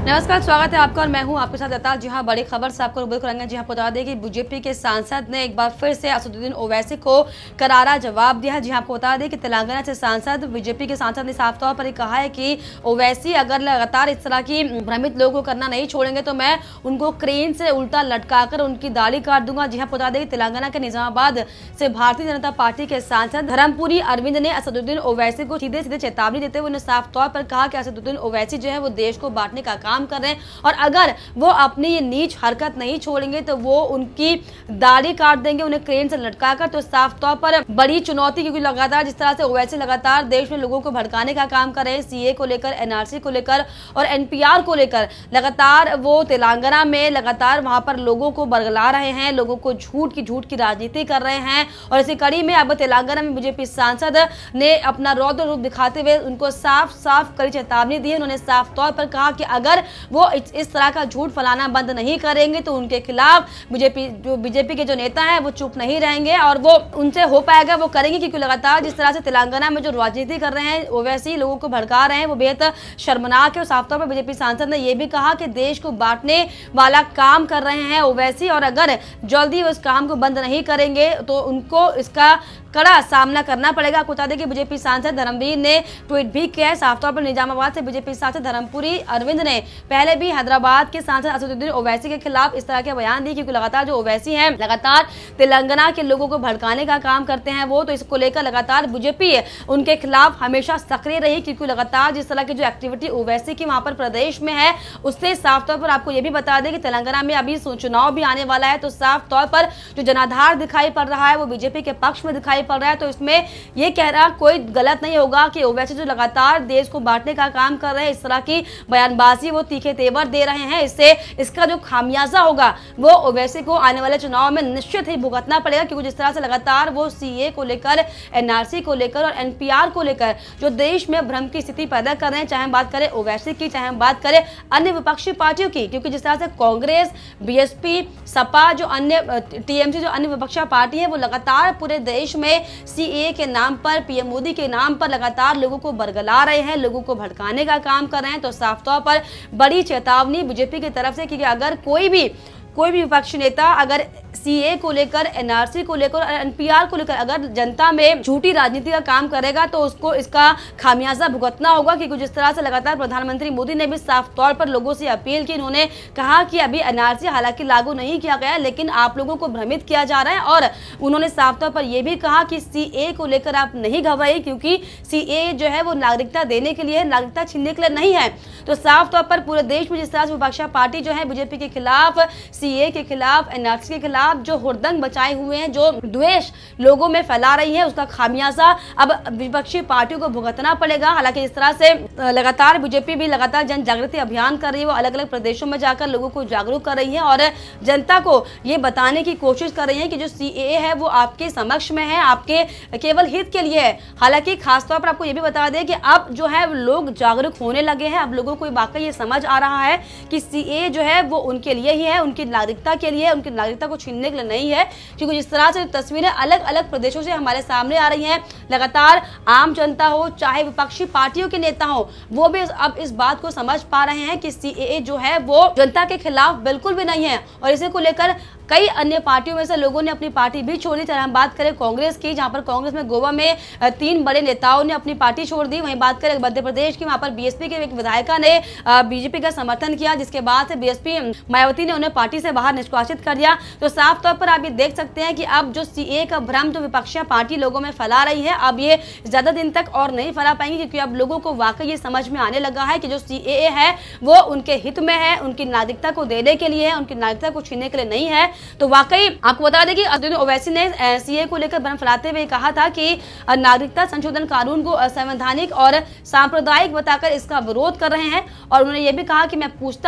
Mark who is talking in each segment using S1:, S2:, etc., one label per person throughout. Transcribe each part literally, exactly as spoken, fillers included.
S1: नमस्कार, स्वागत है आपका और मैं हूं आपके साथ दत्ता। जी हां, बड़ी खबर से आपको रूबरू कराएंगे। जी हां, बता दें कि बीजेपी के सांसद ने एक बार फिर से असदुद्दीन ओवैसी को करारा जवाब दिया है। जी हां, आपको बता दें कि तेलंगाना से सांसद बीजेपी के सांसद ने साफ तौर पर कहा है कि ओवैसी अगर लगातार इस तरह की भ्रमित लोगों को करना नहीं छोड़ेंगे तो मैं उनको क्रेन से उल्टा लटकाकर उनकी दाढ़ी काट दूंगा। जी हां, बता दें कि तेलंगाना के निजामाबाद से भारतीय जनता पार्टी के सांसद धर्मपुरी अरविंद ने असदुद्दीन ओवैसी को सीधे सीधे चेतावनी देते हुए उन्हें साफ तौर पर कहा कि असदुद्दीन ओवैसी जो है वो देश को बांटने का काम कर रहे हैं और अगर वो अपनी ये नीच हरकत नहीं छोड़ेंगे तो वो उनकी दाढ़ी काट देंगे, उन्हें क्रेन से लटकाकर। तो साफ तौर पर बड़ी चुनौती, क्योंकि लगातार जिस तरह से ओवैसी लगातार देश में लोगों को भड़काने का काम कर रहे हैं, सीए को लेकर, एनआरसी को लेकर और एनपीआर को लेकर लगातार वो तेलंगाना में लगातार वहां पर लोगों को बरगला रहे हैं, लोगों को झूठ की झूठ की राजनीति कर रहे हैं। और इसी कड़ी में अब तेलंगाना में बीजेपी सांसद ने अपना रौद्र रूप दिखाते हुए उनको साफ साफ कड़ी चेतावनी दी है। उन्होंने साफ तौर पर कहा कि अगर वो इस तरह का झूठ फैलाना बंद नहीं करेंगे तो उनके खिलाफ बीजेपी जो बीजेपी के जो नेता हैं वो चुप नहीं रहेंगे और वो उनसे हो पाएगा वो करेंगे, क्योंकि लगातार जिस तरह से तेलंगाना में जो राजनीति कर रहे हैं ओवैसी लोगों को भड़का रहे हैं वो बेहद शर्मनाक है। और साफ तौर पर बीजेपी सांसद ने यह भी कहा कि देश को बांटने वाला काम कर रहे हैं ओवैसी और अगर जल्दी उस काम को बंद नहीं करेंगे तो उनको इसका कड़ा सामना करना पड़ेगा। आपको बता दें कि बीजेपी सांसद धर्मवीर ने ट्वीट भी किया है। साफ तौर पर निजामाबाद से बीजेपी सांसद धर्मपुरी अरविंद ने पहले भी हैदराबाद के सांसद असदुद्दीन ओवैसी के खिलाफ इस तरह के बयान दिए, क्योंकि लगातार जो ओवैसी हैं लगातार तेलंगाना के लोगों को भड़काने का काम करते हैं वो, तो इसको लेकर लगातार बीजेपी उनके खिलाफ हमेशा सक्रिय रही, क्योंकि लगातार जिस तरह की जो एक्टिविटी ओवैसी की वहां पर प्रदेश में है उससे साफ तौर पर आपको ये भी बता दें कि तेलंगाना में अभी चुनाव भी आने वाला है, तो साफ तौर पर जो जनाधार दिखाई पड़ रहा है वो बीजेपी के पक्ष में दिखाई पड़ रहा है। तो इसमें यह कहना कोई गलत नहीं होगा कि ओवैसी जो लगातार देश को बांटने का काम कर रहे हैं, इस तरह की बयानबाजी वो तीखे तेवर दे रहे हैं, इससे इसका जो खामियाजा होगा वो ओवैसी को आने वाले चुनाव में निश्चित ही भुगतना पड़ेगा, क्योंकि जिस तरह से लगातार वो सीए को लेकर, एनआरसी को लेकर और एनपीआर को लेकर जो देश में भ्रम की स्थिति पैदा कर रहे हैं, चाहे हम बात करें ओवैसी की, चाहे हम बात करें अन्य विपक्षी पार्टियों की, क्योंकि जिस तरह से कांग्रेस, बीएसपी, सपा जो अन्य टीएमसी जो अन्य विपक्षी पार्टी है वो लगातार पूरे देश में सीए के नाम पर, पीएम मोदी के नाम पर लगातार लोगों को बरगला रहे हैं, लोगों को भड़काने का काम कर रहे हैं। तो साफ तौर पर बड़ी चेतावनी बीजेपी की तरफ से, क्योंकि अगर कोई भी कोई भी विपक्षी नेता अगर सीए को लेकर, एनआरसी को लेकर और एनपीआर को लेकर अगर जनता में झूठी राजनीति का काम करेगा तो उसको इसका खामियाजा भुगतना होगा, क्योंकि जिस तरह से लगातार प्रधानमंत्री मोदी ने भी साफ तौर पर लोगों से अपील की, उन्होंने कहा कि अभी एनआरसी हालांकि लागू नहीं किया गया लेकिन आप लोगों को भ्रमित किया जा रहा है। और उन्होंने साफ तौर पर यह भी कहा कि सीए को लेकर आप नहीं घबराइए, क्योंकि सीए जो है वो नागरिकता देने के लिए, नागरिकता छीनने के लिए नहीं है। तो साफ तौर पर पूरे देश में जिस तरह से विपक्षी पार्टी जो है बीजेपी के खिलाफ, सीए के खिलाफ, एनआरसी के खिलाफ जो हुड़दंग बचाए हुए हैं, जो द्वेष लोगों में फैला रही है, उसका खामियाजा अब विपक्षी पार्टियों को भुगतना पड़ेगा। हालांकि इस तरह से लगातार बीजेपी भी लगातार जन जागृति अभियान कर रही है, वो अलग अलग प्रदेशों में जाकर लोगों को जागरूक कर रही है और जनता को ये बताने की कोशिश कर रही है कि जो सीएए है वो आपके समक्ष में है, आपके केवल हित के लिए है। हालांकि खासतौर पर आपको ये भी बता दें कि अब जो है लोग जागरूक होने लगे हैं, अब लोगों को वाकई ये समझ आ रहा है कि सीएए जो है वो उनके लिए ही है, उनकी नागरिकता के लिए, उनकी नागरिकता को छीनने के लिए नहीं है। क्योंकि जिस तरह से तस्वीरें अलग अलग प्रदेशों से हमारे सामने आ रही हैं, लगातार आम जनता हो चाहे विपक्षी पार्टियों के नेता हो वो भी अब इस बात को समझ पा रहे हैं कि सीएए जो है वो जनता के खिलाफ बिल्कुल भी नहीं है। और इसी को लेकर कई अन्य पार्टियों में से लोगों ने अपनी पार्टी भी छोड़ दी। चाहे हम बात करें कांग्रेस की, जहां पर कांग्रेस में गोवा में तीन बड़े नेताओं ने अपनी पार्टी छोड़ दी। वहीं बात करें मध्य प्रदेश की, वहां पर बीएसपी के एक विधायिका ने बीजेपी का समर्थन किया, जिसके बाद से बीएसपी मायावती ने उन्हें पार्टी से बाहर निष्कासित कर दिया। तो साफ तौर पर आप ये देख सकते हैं कि अब जो सीए का भ्रम जो विपक्षी पार्टी लोगों में फैला रही है, अब ये ज्यादा दिन तक और नहीं फैला पाएंगे, क्योंकि अब लोगों को वाकई ये समझ में आने लगा है कि जो सीएए है वो उनके हित में है, उनकी नागरिकता को देने के लिए है, उनकी नागरिकता को छीनने के लिए नहीं है। तो वाकई आपको बता दें कि असदुद्दीन ओवैसी ने सीए को लेकर भ्रम फैलाते हुए कहा था कि नागरिकता संशोधन कानून को असंवैधानिक और सांप्रदायिक बताकर इसका विरोध कर रहे हैं। और उन्होंने ये भी कहा कि मैं पूछता हूं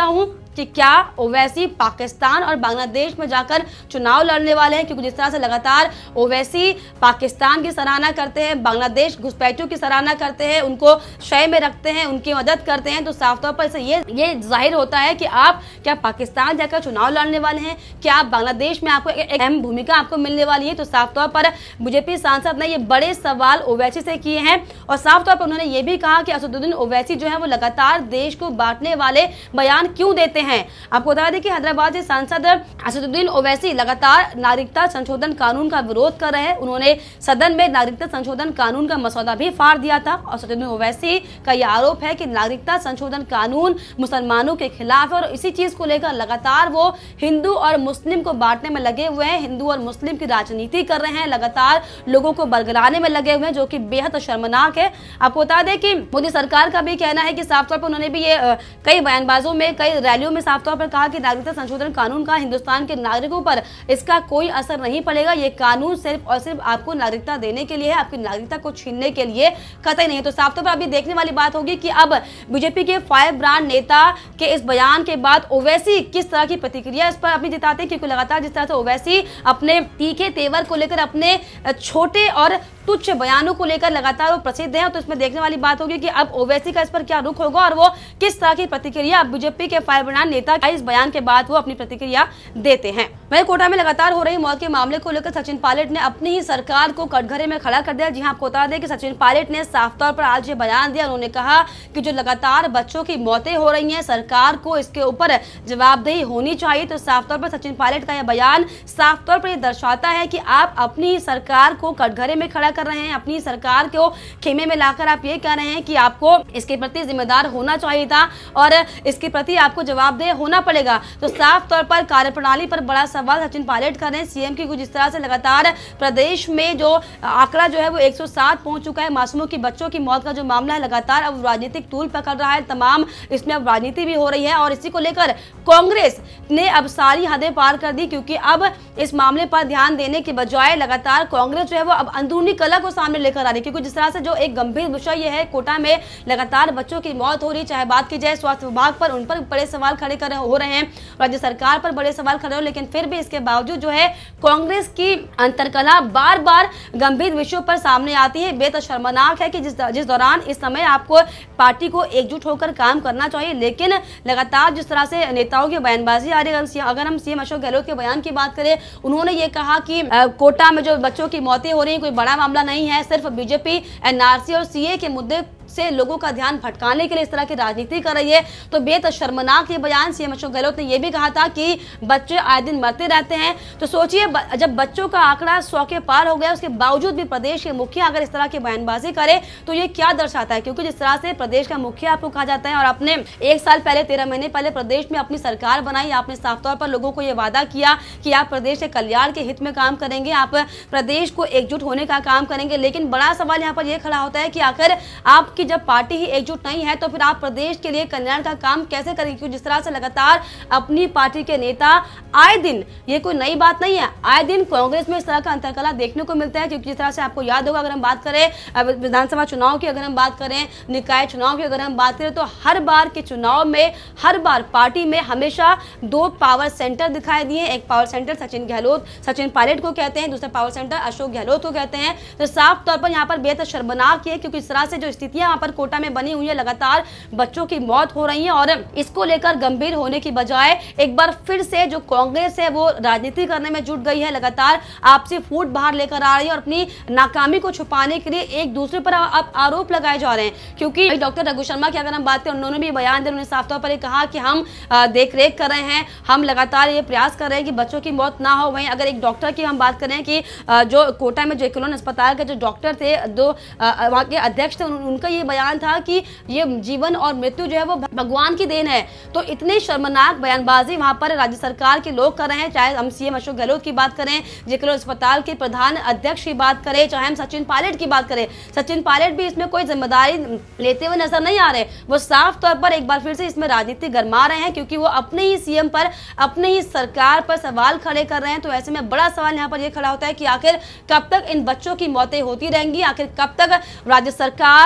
S1: कि क्या ओवैसी पाकिस्तान और बांग्लादेश में जाकर चुनाव लड़ने वाले हैं, क्योंकि जिस तरह से लगातार ओवैसी पाकिस्तान की सराहना करते हैं, बांग्लादेश घुसपैठियों की सराहना करते हैं, उनको शय में रखते हैं, उनकी मदद करते हैं, तो साफ तौर पर इसे ये ये जाहिर होता है कि आप क्या पाकिस्तान जाकर चुनाव लड़ने वाले हैं, क्या आप बांग्लादेश में आपको एक अहम भूमिका आपको मिलने वाली है। तो साफ तौर पर बीजेपी सांसद ने ये बड़े सवाल ओवैसी से किए हैं और साफ तौर पर उन्होंने ये भी कहा कि असदुद्दीन ओवैसी जो है वो लगातार देश को बांटने वाले बयान क्यों देते हैं। आपको बता दें कि हैदराबाद से सांसद असदुद्दीन ओवैसी लगातार नागरिकता संशोधन कानून का विरोध कर रहे हैं। उन्होंने सदन में नागरिकता संशोधन कानून का मसौदा भी फाड़ दिया था और असदुद्दीन ओवैसी का यह आरोप है कि नागरिकता संशोधन कानून मुसलमानों के खिलाफ है और इसी चीज को लेकर लगातार वो हिंदू और मुस्लिम को बांटने में लगे हुए हैं, हिंदू और मुस्लिम की राजनीति कर रहे हैं, लगातार लोगों को बरगलाने में लगे हुए हैं, जो कि बेहद शर्मनाक है। आपको बता दें कि मोदी सरकार का भी कहना है कि साफ तौर पर उन्होंने भी ये कई बयानबाजों में कई रैलियों में साफ तौर पर कहा कि नागरिकता संशोधन कानून का हिंदुस्तान के नागरिकों पर इसका कोई असर नहीं पड़ेगा, ये कानून सिर्फ और सिर्फ आपको नागरिकता देने के लिए है, आपकी नागरिकता को छीनने के लिए कतई नहीं। तो साफ तौर पर अभी देखने वाली बात होगी कि अब बीजेपी के फायर ब्रांड नेता के इस बयान के बाद ओवैसी किस तरह की प्रतिक्रिया इस पर अपनी जताते हैं, क्योंकि लगातार जिस तरह से ओवैसी अपने तीखे तेवर को लेकर, अपने छोटे और तुच्छ बयानों को लेकर लगातार वो प्रसिद्ध है, तो इसमें देखने वाली बात होगी कि अब ओवैसी का इस पर क्या रुख होगा और वो किस तरह की प्रतिक्रिया बीजेपी के फायर ब्रांड नेता का इस बयान के बाद वो अपनी प्रतिक्रिया देते हैं। वहीं कोटा में लगातार हो रही मौत के मामले को लेकर सचिन पायलट ने अपनी ही सरकार को कटघरे में खड़ा कर दिया। जी हां, आपको बता दें कि सचिन पायलट ने साफ तौर पर आज ये बयान दिया। उन्होंने कहा कि जो लगातार बच्चों की मौतें हो रही हैं, सरकार को इसके ऊपर जवाबदेही होनी चाहिए। तो साफ तौर पर सचिन पायलट का यह बयान साफ तौर पर यह दर्शाता है कि आप अपनी सरकार को कटघरे में खड़ा कर रहे हैं, अपनी सरकार को खेमे में लाकर आप ये कह रहे हैं कि आपको इसके प्रति जिम्मेदार होना चाहिए था और इसके प्रति आपको जवाबदेह होना पड़ेगा। तो साफ तौर पर कार्यप्रणाली पर बड़ा सवाल सचिन पायलट कर रहे हैं सीएम की। जिस तरह से लगातार प्रदेश में जो आंकड़ा जो है वो एक सौ सात पहुंच चुका है, मासूमों की बच्चों की मौत का जो मामला है लगातार अब राजनीतिक तूल पकड़ रहा है, तमाम इसमें अब राजनीति भी हो रही है और इसी को लेकर कांग्रेस ने अब सारी हदें पार कर दी, क्योंकि अब इस मामले पर ध्यान देने के बजाय लगातार कांग्रेस जो है वो अब अंदरूनी कलह को सामने लेकर आ रही है। क्योंकि जिस तरह से जो एक गंभीर विषय यह है, कोटा में लगातार बच्चों की मौत हो रही, चाहे बात की जाए स्वास्थ्य विभाग पर, उन पर बड़े सवाल खड़े कर हो रहे हैं, राज्य सरकार पर बड़े सवाल खड़े हो, लेकिन फिर भी इसके बावजूद जो है कांग्रेस की अंतरकलह बार बार गंभीर विषयों पर सामने आती है। बेहद शर्मनाक है कि जिस जिस दौरान इस समय आपको पार्टी को एकजुट होकर काम करना चाहिए, लेकिन लगातार जिस तरह से नेताओं की बयानबाजी आ रही है। अगर हम सीएम अशोक गहलोत के बयान की बात करें, उन्होंने ये कहा कि कोटा में जो बच्चों की मौतें हो रही है कोई बड़ा मामला नहीं है, सिर्फ बीजेपी एनआरसी और सीए के मुद्दे से लोगों का ध्यान भटकाने के लिए इस तरह की राजनीति कर रही है। तो बेहद शर्मनाक ये बयान। सीएम अशोक गहलोत ने यह भी कहा था कि बच्चे आए दिन मरते रहते हैं। तो सोचिए, जब बच्चों का आंकड़ा सौ के पार हो गया, उसके बावजूद भी प्रदेश के मुखिया अगर इस तरह की बयानबाजी करे तो ये क्या दर्शाता है। क्योंकि जिस तरह से प्रदेश का मुखिया आपको कहा जाता है और आपने एक साल पहले तेरह महीने पहले प्रदेश में अपनी सरकार बनाई, आपने साफ तौर पर लोगों को यह वादा किया कि आप प्रदेश के कल्याण के हित में काम करेंगे, आप प्रदेश को एकजुट होने का काम करेंगे। लेकिन बड़ा सवाल यहाँ पर यह खड़ा होता है कि आखिर आपकी जब पार्टी ही एकजुट नहीं है तो फिर आप प्रदेश के लिए कल्याण का काम कैसे करेंगे। क्योंकि जिस तरह से लगातार अपनी पार्टी के नेता आए दिन, ये कोई नई बात नहीं है, आए दिन कांग्रेस में इस तरह का अंतरकलह देखने को मिलता है। क्योंकि जिस तरह से आपको याद होगा, अगर हम बात करें विधानसभा चुनाव की, अगर हम बात करें निकाय चुनाव की, अगर हम बात करें तो हर बार के चुनाव में हर बार पार्टी में हमेशा दो पावर सेंटर दिखाई दिए। एक पावर सेंटर सचिन गहलोत सचिन पायलट को कहते हैं, दूसरा पावर सेंटर अशोक गहलोत को कहते हैं। तो साफ तौर पर यहाँ पर बेहद शर्मनाक है, क्योंकि इस तरह से जो स्थितियां यहाँ पर कोटा में बनी हुई है, लगातार बच्चों की मौत हो रही है और इसको लेकर गंभीर होने की बजाय एक बार फिर से जो कांग्रेस है वो राजनीति करने में जुट गई है, लगातार आपसी फूट बाहर लेकर आ रही है और अपनी नाकामी को छुपाने के लिए एक दूसरे पर अब आरोप लगाए जा रहे हैं। क्योंकि डॉक्टर रघु शर्मा की अगर हम बात करें, उन्होंने भी बयान दिया, उन्होंने साफ तौर पर कहा कि हम देख रेख कर रहे हैं, हम लगातार ये प्रयास कर रहे हैं कि बच्चों की मौत ना हो। वहीं अगर एक डॉक्टर की हम बात करें कि जो कोटा में जो कॉलोनी अस्पताल के जो डॉक्टर थे, जो वहाँ के अध्यक्ष थे, उनका ये बयान था कि ये जीवन और मृत्यु जो है वो भगवान की देन है। तो इतने शर्मनाक बयानबाजी वहां पर राज्य सरकार के लोग कर रहे हैं, चाहे हम सीएम अशोक गहलोत की बात करें, जेकलो अस्पताल के प्रधान अध्यक्ष की बात करें, चाहे हम सचिन पायलट की बात करें। सचिन पायलट भी इसमें कोई जिम्मेदारी लेते हुए नजर नहीं आ रहे। वो साफ तौर पर एक बार फिर से इसमें राजनीति गरमा रहे हैं, क्योंकि वो अपने ही सीएम पर, अपने ही सरकार पर सवाल खड़े कर रहे हैं। तो ऐसे में बड़ा सवाल यहाँ पर यह खड़ा होता है कि आखिर कब तक इन बच्चों की मौतें होती रहेंगी, आखिर कब तक राज्य सरकार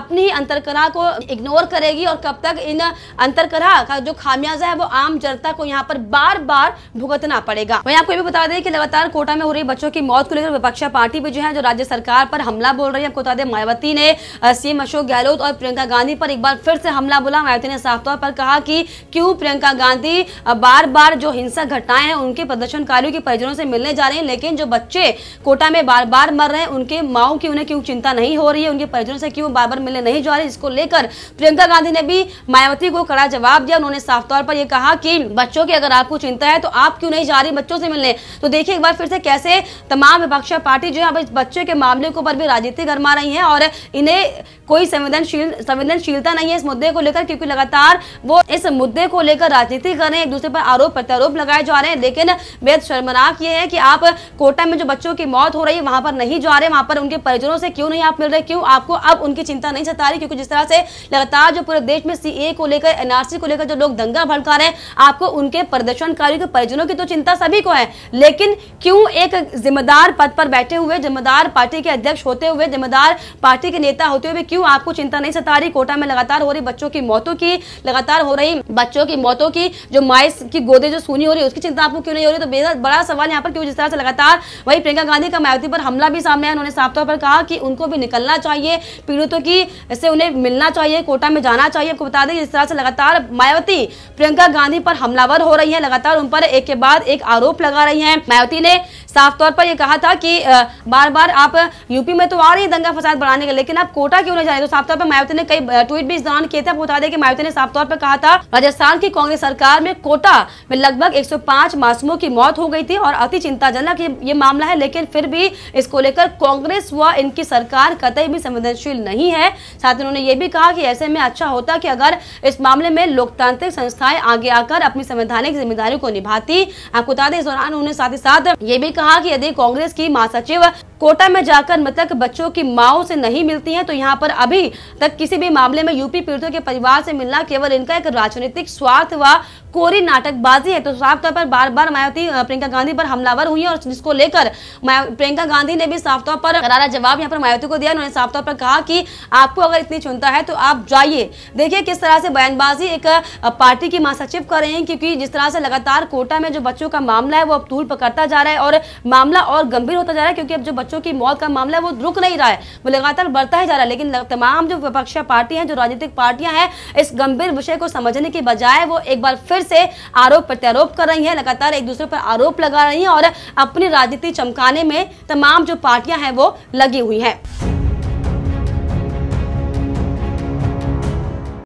S1: अपनी अंतर्कलह को इग्नोर करेगी और कब तक इन अंतर्कलह का जो खामियाजा है वो आम जनता को यहाँ पर बार बार भुगतना पड़ेगा। वहीं आपको ये भी बता दें कि लगातार कोटा में हो रही बच्चों की मौत को लेकर विपक्षी पार्टी भी जो है जो राज्य सरकार पर हमला बोल रही है। आपको बता दें मायावती ने सीएम अशोक गहलोत और प्रियंका गांधी पर एक बार फिर से हमला बोला। मायावती ने साफ तौर पर कहा कि क्यों प्रियंका गांधी बार बार जो हिंसक घटनाएं हैं उनके प्रदर्शनकारियों के परिजनों से मिलने जा रहे हैं, लेकिन जो बच्चे कोटा में बार बार मर रहे हैं उनके माओ की उन्हें क्यों चिंता नहीं हो रही है, उनके परिजनों से क्यों बार बार मिलने नहीं जा रहे। इसको लेकर प्रियंका गांधी ने भी मायावती को कड़ा जवाब दिया। उन्होंने साफ तौर पर यह कहा कि बच्चों की अगर आपको चिंता है तो आप क्यों नहीं जा रही बच्चों से मिलने। तो देखिए एक बार फिर से कैसे तमाम विपक्षी पार्टी जो है इस बच्चे के मामले को पर भी राजनीति गरमा रही है और इन्हें कोई संवेदनशील संवेदनशीलता नहीं है इस मुद्दे को लेकर, क्योंकि लगातार वो इस मुद्दे को लेकर राजनीति कर रहे हैं, एक दूसरे पर आरोप प्रत्यारोप लगाए जा रहे हैं। लेकिन बेहद शर्मनाक ये है कि आप कोटा में जो बच्चों की मौत हो रही है वहां पर नहीं जा रहे, वहां पर उनके परिजनों से क्यों नहीं आप मिल रहे, क्यों आपको अब उनकी चिंता नहीं सता रही। क्योंकि जिस तरह से लगातार जो पूरे देश में सीए को लेकर एनआरसी को लेकर जो लोग दंगा भड़का रहे हैं, आपको उनके प्रदर्शनकारियों के परिजनों की तो चिंता सभी को है, लेकिन क्यों एक जिम्मेदार पद पर बैठे हुए, जिम्मेदार पार्टी के अध्यक्ष होते हुए, जिम्मेदार पार्टी के नेता होते हुए क्यों आपको चिंता नहीं सता रही। कोटा में लगातार हो रही बच्चों की मौतों की लगातार हो रही बच्चों की मौतों की जो माए की गोदे जो सूनी हो रही है उसकी चिंता आपको क्यों नहीं हो रही। तो बेहद बड़ा सवाल यहाँ पर क्यों जिस तरह से लगातार वही प्रियंका गांधी का मायावती पर हमला भी सामने आया। उन्होंने साफ तौर पर कहा कि उनको भी निकलना चाहिए, पीड़ितों की से उन्हें मिलना चाहिए, कोटा में जाना चाहिए। आपको बता दें जिस तरह से लगातार मायावती प्रियंका गांधी पर हमलावर हो रही है, लगातार उन पर एक के बाद एक आरोप लगा रही है। मायावती ने साफ तौर पर यह कहा था कि बार बार आप यूपी में तो आ रही है दंगा फसाद बढ़ाने के, लेकिन आप कोटा क्यों नहीं जा रहे। तो साफ तौर पर मायावती ने कई ट्वीट भी इस दौरान किए थे। आपको बता दें कि मायावती ने साफ तौर पर कहा था राजस्थान की कांग्रेस सरकार में कोटा में लगभग एक सौ पाँच मासूमों की मौत हो गई थी और अति चिंताजनक ये, ये मामला है, लेकिन फिर भी इसको लेकर कांग्रेस व इनकी सरकार कतई भी संवेदनशील नहीं है। साथ ही उन्होंने ये भी कहा कि ऐसे में अच्छा होता कि अगर इस मामले में लोकतांत्रिक संस्थाएं आगे आकर अपनी संवैधानिक जिम्मेदारी को निभाती। आपको बता दें इस दौरान उन्होंने साथ ही साथ ये भी कहा कि यदि कांग्रेस की महासचिव कोटा में जाकर मृतक बच्चों की माओ से नहीं मिलती हैं तो यहाँ पर अभी तक किसी भी मामले में यूपी पीड़ितों के परिवार से मिलना केवल इनका एक राजनीतिक स्वार्थ व कोरी नाटकबाजी है। तो साफ तौर पर बार बार मायावती प्रियंका गांधी पर हमलावर हुई है और जिसको लेकर प्रियंका गांधी ने भी साफ तौर पर करारा जवाब यहाँ पर मायावती को दिया। उन्होंने साफ तौर पर कहा कि आपको अगर इतनी चिंता है तो आप जाइए। देखिए किस तरह से बयानबाजी एक पार्टी की महासचिव कर रहे हैं, क्योंकि जिस तरह से लगातार कोटा में जो बच्चों का मामला है वो अब तूल पकड़ता जा रहा है और मामला और गंभीर होता जा रहा है, क्योंकि अब जो बच्चों की मौत का मामला है वो रुक नहीं रहा है, वो लगातार बढ़ता ही जा रहा है। लेकिन तमाम जो विपक्षी पार्टियां जो राजनीतिक पार्टियां हैं इस गंभीर विषय को समझने की बजाय वो एक बार फिर से आरोप प्रत्यारोप कर रही है, लगातार एक दूसरे पर आरोप लगा रही है और अपनी राजनीति चमकाने में तमाम जो पार्टियां हैं वो लगी हुई हैं।